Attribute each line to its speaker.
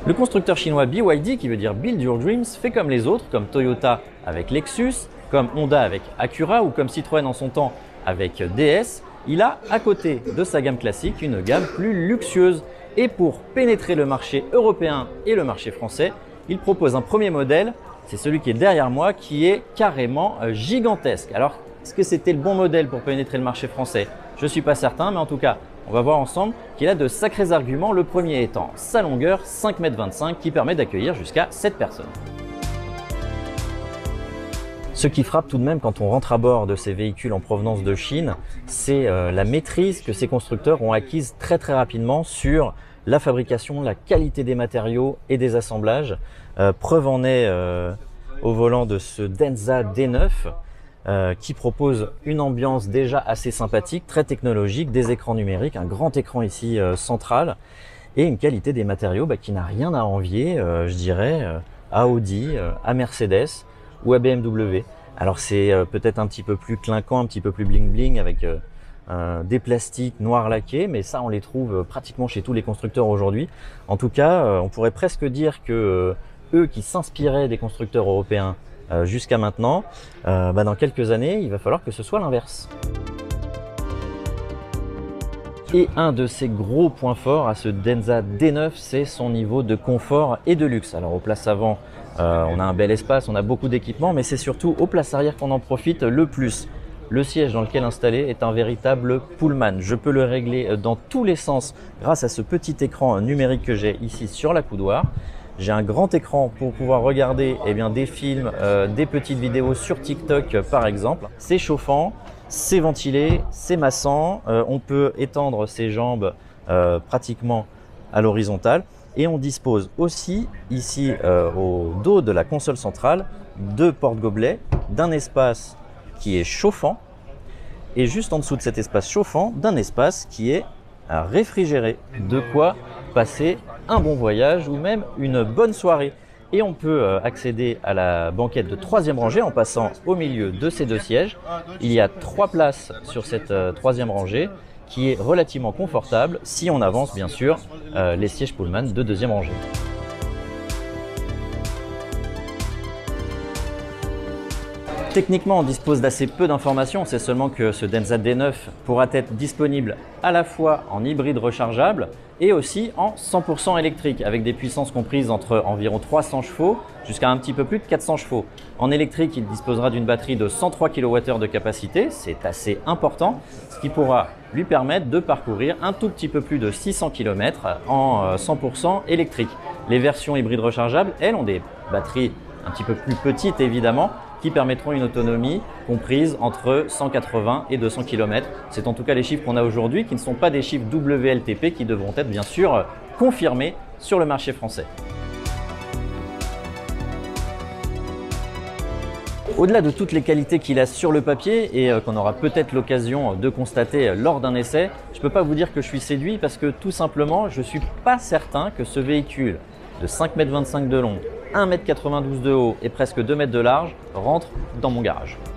Speaker 1: Le constructeur chinois BYD, qui veut dire Build Your Dreams, fait comme les autres, comme Toyota avec Lexus, comme Honda avec Acura ou comme Citroën en son temps avec DS. Il a à côté de sa gamme classique une gamme plus luxueuse. Et pour pénétrer le marché européen et le marché français, il propose un premier modèle, c'est celui qui est derrière moi, qui est carrément gigantesque. Alors, est-ce que c'était le bon modèle pour pénétrer le marché français? Je ne suis pas certain, mais en tout cas, on va voir ensemble qu'il a de sacrés arguments. Le premier étant sa longueur, 5,25 m, qui permet d'accueillir jusqu'à 7 personnes. Ce qui frappe tout de même quand on rentre à bord de ces véhicules en provenance de Chine, c'est la maîtrise que ces constructeurs ont acquise très rapidement sur la fabrication, la qualité des matériaux et des assemblages. Preuve en est au volant de ce Denza D9 qui propose une ambiance déjà assez sympathique, très technologique, des écrans numériques, un grand écran ici central et une qualité des matériaux qui n'a rien à envier, je dirais, à Audi, à Mercedes ou à BMW. Alors c'est peut-être un petit peu plus clinquant, un petit peu plus bling bling avec des plastiques noirs laqués, mais ça on les trouve pratiquement chez tous les constructeurs aujourd'hui. En tout cas, on pourrait presque dire que eux qui s'inspiraient des constructeurs européens jusqu'à maintenant, dans quelques années, il va falloir que ce soit l'inverse. Et un de ses gros points forts à ce Denza D9, c'est son niveau de confort et de luxe. Alors aux places avant, on a un bel espace, on a beaucoup d'équipements, mais c'est surtout aux places arrière qu'on en profite le plus. Le siège dans lequel installé est un véritable pullman. Je peux le régler dans tous les sens grâce à ce petit écran numérique que j'ai ici sur la coudoir. J'ai un grand écran pour pouvoir regarder des films, des petites vidéos sur TikTok par exemple. C'est chauffant, c'est ventilé, c'est massant. On peut étendre ses jambes pratiquement à l'horizontale. Et on dispose aussi ici au dos de la console centrale de porte-gobelets, d'un espace qui est chauffant et juste en dessous de cet espace chauffant, d'un espace qui est réfrigéré. De quoi passer un bon voyage ou même une bonne soirée. Et on peut accéder à la banquette de troisième rangée en passant au milieu de ces deux sièges. Il y a 3 places sur cette troisième rangée qui est relativement confortable si on avance bien sûr les sièges Pullman de deuxième rangée. Techniquement, on dispose d'assez peu d'informations, c'est seulement que ce Denza D9 pourra être disponible à la fois en hybride rechargeable et aussi en 100% électrique, avec des puissances comprises entre environ 300 chevaux jusqu'à un petit peu plus de 400 chevaux. En électrique, il disposera d'une batterie de 103 kWh de capacité, c'est assez important, ce qui pourra lui permettre de parcourir un tout petit peu plus de 600 km en 100% électrique. Les versions hybrides rechargeables, elles, ont des batteries un petit peu plus petites évidemment, qui permettront une autonomie comprise entre 180 et 200 km. C'est en tout cas les chiffres qu'on a aujourd'hui, qui ne sont pas des chiffres WLTP, qui devront être bien sûr confirmés sur le marché français. Au-delà de toutes les qualités qu'il a sur le papier et qu'on aura peut-être l'occasion de constater lors d'un essai, je ne peux pas vous dire que je suis séduit parce que tout simplement, je ne suis pas certain que ce véhicule de 5,25 m de long, 1,92 m de haut et presque 2 m de large rentre dans mon garage.